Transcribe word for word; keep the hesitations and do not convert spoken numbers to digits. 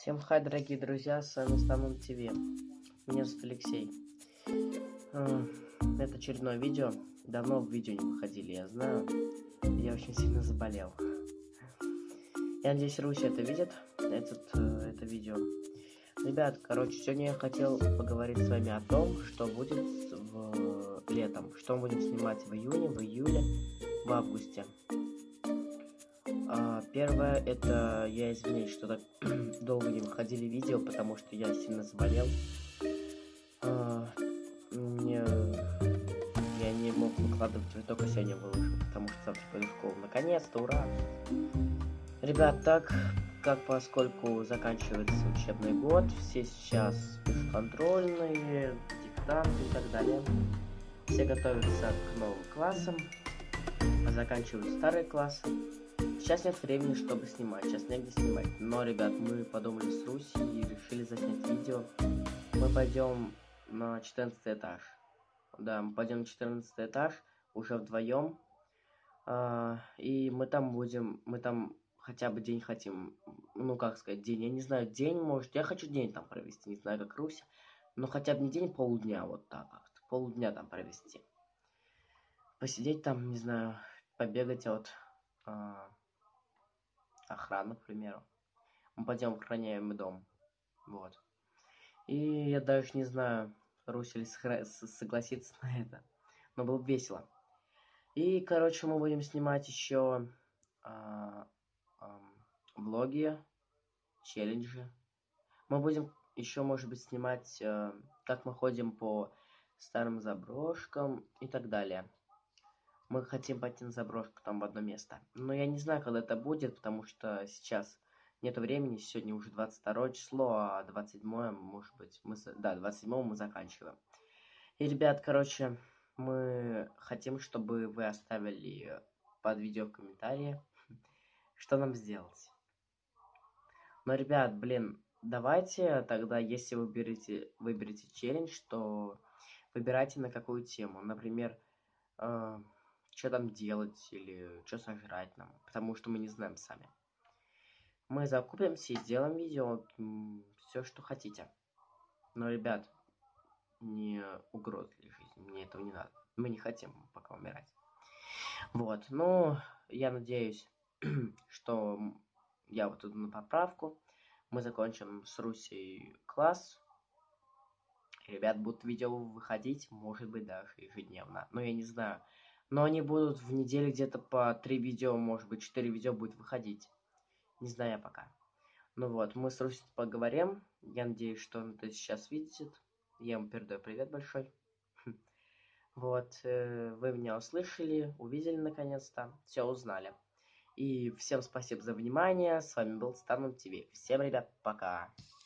Всем хай, дорогие друзья, с вами Станун ТВ. Меня зовут Алексей. Это очередное видео. Давно в видео не выходили, я знаю. Я очень сильно заболел. Я надеюсь, Руся это видит, этот, это видео. Ребят, короче, сегодня я хотел поговорить с вами о том, что будет в летом. Что мы будем снимать в июне, в июле, в августе. Первое, это я извиняюсь, что так долго не выходили видео, потому что я сильно заболел. Мне... Я не мог выкладывать, только сегодня выложил, потому что завтра пойду в школу. Наконец-то, ура! Ребят, так как поскольку заканчивается учебный год, все сейчас контрольные, диктанты и так далее. Все готовятся к новым классам, заканчивают старые классы. Сейчас нет времени, чтобы снимать, сейчас негде снимать. Но, ребят, мы подумали с Русей и решили заснять видео. Мы пойдем на четырнадцатый этаж. Да, мы пойдем на четырнадцатый этаж уже вдвоем. А, и мы там будем, мы там хотя бы день хотим, ну как сказать, день, я не знаю, день, может, я хочу день там провести, не знаю, как Руся. Но хотя бы не день, полдня, вот так вот, полдня там провести. Посидеть там, не знаю, побегать от... А, охрана, к примеру. Мы пойдем в охраняемый дом. Вот. И я даже не знаю, Руся ли согласится на это. Но было бы весело. И, короче, мы будем снимать еще а, а, влоги, челленджи. Мы будем еще, может быть, снимать, а, как мы ходим по старым заброшкам и так далее. Мы хотим пойти на заброшку там в одно место. Но я не знаю, когда это будет, потому что сейчас нет времени. Сегодня уже двадцать второе число, а двадцать седьмое, может быть, мы... Да, двадцать седьмого мы заканчиваем. И, ребят, короче, мы хотим, чтобы вы оставили под видео в комментарии, что нам сделать. Но, ребят, блин, давайте тогда, если вы выберете, выберете челлендж, то выбирайте на какую тему. Например... Э что там делать или что сожрать нам, потому что мы не знаем сами. Мы закупимся и сделаем видео, все, что хотите. Но, ребят, не угроза для жизни, мне этого не надо. Мы не хотим пока умирать. Вот, ну, я надеюсь, что я вот иду на поправку. Мы закончим с Русей класс. Ребят, будут видео выходить, может быть, даже ежедневно. Но я не знаю. Но они будут в неделю где-то по три видео, может быть, четыре видео будет выходить. Не знаю я пока. Ну вот, мы с Русей поговорим. Я надеюсь, что он это сейчас видит. Я ему передаю привет большой. Вот, вы меня услышали, увидели наконец-то. Все узнали. И всем спасибо за внимание. С вами был Станун ТВ. Всем, ребят, пока.